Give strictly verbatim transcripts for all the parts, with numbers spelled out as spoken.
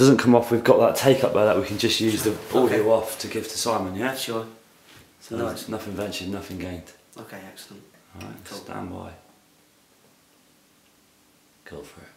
doesn't come off, we've got that take up there that we can just use the audio Okay. off to give to Simon, yeah? Sure. So Nice. nothing ventured, nothing gained. Okay, excellent. Alright, Cool. stand by. Go for it.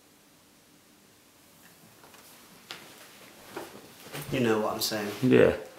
You know what I'm saying. Yeah.